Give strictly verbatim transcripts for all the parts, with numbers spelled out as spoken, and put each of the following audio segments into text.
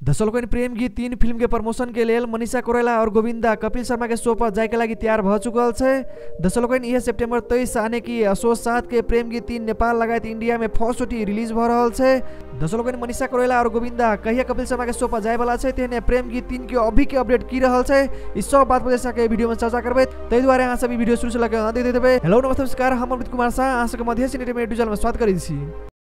दर्शक लोगन प्रेम गीत तीन फिल्म के प्रमोशन के लिए मनीषा कोइराला और गोविंदा कपिल शर्मा के शो पर जाए के लगी तैयार भ चुकल है। दर्शक लोगन यह सितंबर तेईस आने की असोज सात के प्रेम गीत तीन नेपाल लगायत इंडिया में फर्स्ट ओटी रिलीज भ रहा है। दर्शक लोगन मनीषा कोइराला और गोविंदा कहिया कपिल शर्मा के शो पर जाए वाला है, तेने प्रेम गीत तीन के अभी के अपडेट की रहा है। इस सब बात वजह से वीडियो में चर्चा करबे, तै द्वारा यहाँ सभी वीडियो शुरू से लगे दे देबे। हेलो नमस्ते नमस्कार, हम अमृत कुमार शाह आशा के मध्य से यूट्यूब चैनल में स्वागत करै छी।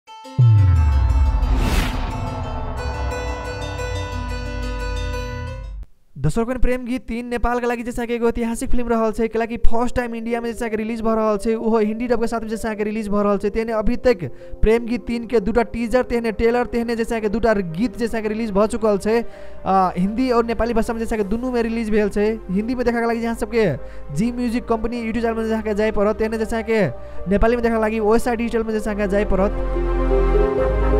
दर्शक प्रेम गीत तीन नेपाल के लगी जैसा कि एगो ऐतिहासिक फिल्म रहल छै, कि फर्स्ट टाइम इंडिया में जैसा कि रिलीज भ रहल छै, ओहो हिंदी डब के साथ जैसा कि रिलीज भ रहल छै। तेने अभी तक प्रेम गीत तीन के दूटा टीजर तेने ट्रेलर तेने जैसा कि दूटा गीत जैसा कि रिलीज भ चुकल छै। हिंदी और नेपाली भाषा में जैसा कि दोनों में रिलीज भेल छै। हिंदी में देखा के लगी जहाँ सबके Zee music company YouTube channel में जैसा कि जाए पड़त, तेने जैसा कि नेपाली में देखा लगी ओएसआई डिजिटल में जैसा कि जाए पड़त।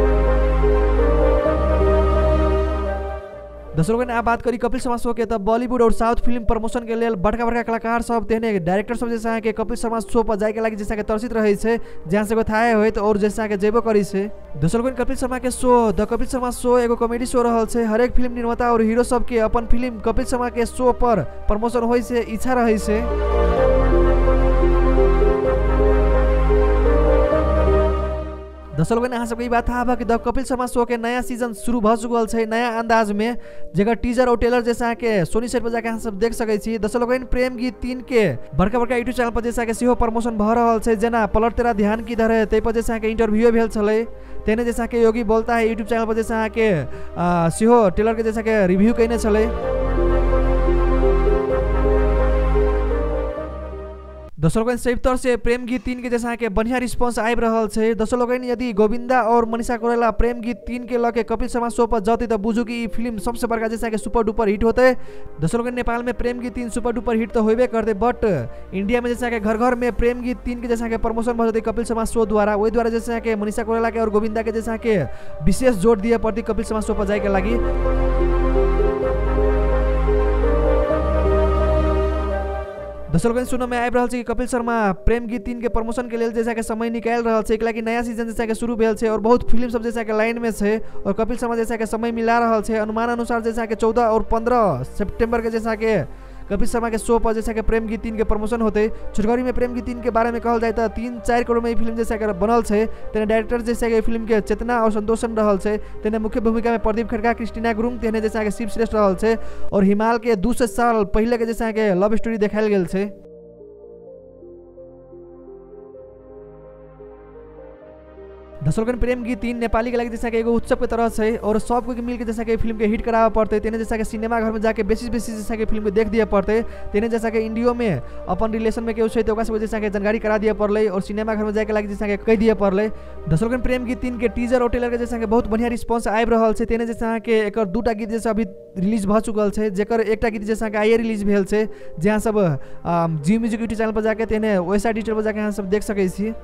दर्शक लोगन आप बात करी कपिल शर्मा शो के, तब बॉलीवुड और साउथ फिल्म प्रमोशन के लिए बड़का बड़का कलाकार सब तेने डायरेक्टर सब जैसा कि कपिल शर्मा शो पर जाए के लगी जैसा कि तरसित रहे छै, जहाँ से थाए होय तो और जैसा कि जेबो करी छै। दर्शक लोगन कपिल शर्मा के show the Kapil Sharma show एगो कॉमेडी शो रहल छै। हर एक फिल्म निर्माता और हीरो सब के अपन फिल्म कपिल शर्मा के शो पर प्रमोशन होय से इच्छा रहे छै। दर्शक लोगन यहाँ सबके बात था कि द कपिल शर्मा शो के नया सीजन शुरू भ चुकल है नया अंदाज में, जगह टीजर और ट्रेलर जैसा के सोनी सेट पर जाके यहाँ सब देख सकै छी। दर्शक लोगन प्रेम गीत तीन के बड़का बड़का यूट्यूब चैनल पर जैसा के सेहो प्रमोशन भ रहल छै, जेना पलट तेरा ध्यान की धरे तै पर जैसा के इंटरव्यू भेल छलै। तेने जैसा के योगी बोलता है यूट्यूब चैनल पर जैसा के सेहो ट्रेलर के जैसा के रिव्यू कइने छलै। दर्शक लोगन सही तौर से प्रेम गीत तीन के जैसा के बढ़िया रिस्पांस आबि रहल छै। दर्शक लोगन यदि गोविंदा और मनीषा कोइराला प्रेम गीत तीन के लके कपिल शर्मा शो पर जाते तो बुझू कि फिल्म सबसे बड़का जैसा के सुपर डुपर हिट होते। दर्शक लोगन नेपाल में प्रेम गीत तीन सुपर डुपर हिट तो होबे करते, बट इंडिया में जैसा के घर घर में प्रेम गीत तीन के जैसा के प्रमोशन भ जते कपिल शर्मा शो द्वारा, वही द्वारा जैसा के मनीषा कोइराला के और गोविंदा के जैसा के विशेष जोर दिए पड़ती कपिल शर्मा शो पर जाए के लगी। दर्शक लोगन सुनो में आबि रहल छै कि कपिल शर्मा प्रेम गीत तीन के प्रमोशन के लिए जैसा के समय निकाल रहल छै, कि नया सीजन जैसा के शुरू भेल छै और बहुत फिल्म सब जैसा के लाइन में छै और कपिल शर्मा जैसा के समय मिला रहल छै। अनुमान अनुसार जैसा के चौदह और पंद्रह सितंबर के जैसा के कपिल शर्मा के शो पर जैसा के प्रेम गीत तीन के प्रमोशन होते। छोटकरी में प्रेम गीत तीन के बारे में कहल जाए तो तीन चार करोड़ में फिल्म जैसा के बनल है। तेने डायरेक्टर जैसा के फिल्म के चेतना और संतोषन रहल है। तेने मुख्य भूमिका में प्रदीप खड़का, क्रिस्टीना गुरुङ, तेने जैसा के शिव श्रेष्ठ रहल है और हिमाल के दू सौ साल पहले के जैसा के लव स्टोरी देखायल गेल है। दर्शक लोगन प्रेम गीत तीन नेपाली के लगे जैसा कि एगो उत्सव के तरह से और सब को मिल के जैसा कि फिल्म के हिट करावा पड़ते। तेने जैसा कि सिनेमा घर में जाके बेसी बेसी जैसा कि फिल्म के देख दिए पड़ते। तेने जैसा कि इंडियो में अपन रिलेशन में केहू छै तो ओकरा से जैसा कि जानकारी करा दिए पड़ले और सिनेमा घर में जाके लगे जैसा कि कह दिए पड़ले। दर्शक लोगन प्रेम गीत तीन के टीजर और ट्रेलर के जैसा कि बहुत बढ़िया रिस्पांस आबि रहल छै। तेने जैसा कि एकर दूटा गीत जैसा अभी रिलीज भ चुकल छै, जेकर एकटा गीत जैसा कि आइए रिलीज भेल छै, जहाँ सब जी म्यूजिक यूट्यूब चैनल पर जाके तेने ओएसआई डिजिटल पर जाके यहाँ सब देख सकै छी।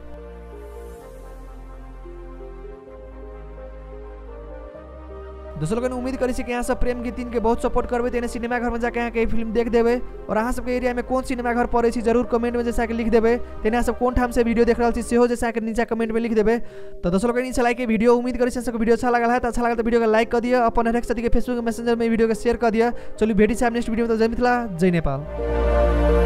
दर्शक लोगन उम्मीद करी कि यहाँ सब प्रेम गीत तीन के बहुत सपोर्ट करबे, तेने सिनेमा घर में जाके यहाँ के फिल्म देख देबे। और अहाँ सबके एरिया में कौन सिनेमा घर पड़े छी जरूर कमेंट में जैसा कि लिख देबे। तेने यहाँ सब कौन ठाम से वीडियो देख रहल छी सेहो जैसा कि नीचे कमेंट में लिख देबे। तो दर्शक लोगन इस लाइक के वीडियो उम्मीद करी सबको वीडियो अच्छा लगल है तो अच्छा लगल तो वीडियो को लाइक कर दिया, अपन हरेक साथी के फेसबुक मैसेंजर में वीडियो को शेयर कर दिया। चलिए भेटी से नेक्स्ट वीडियो में। तो जय मिथिला, जय नेपाल।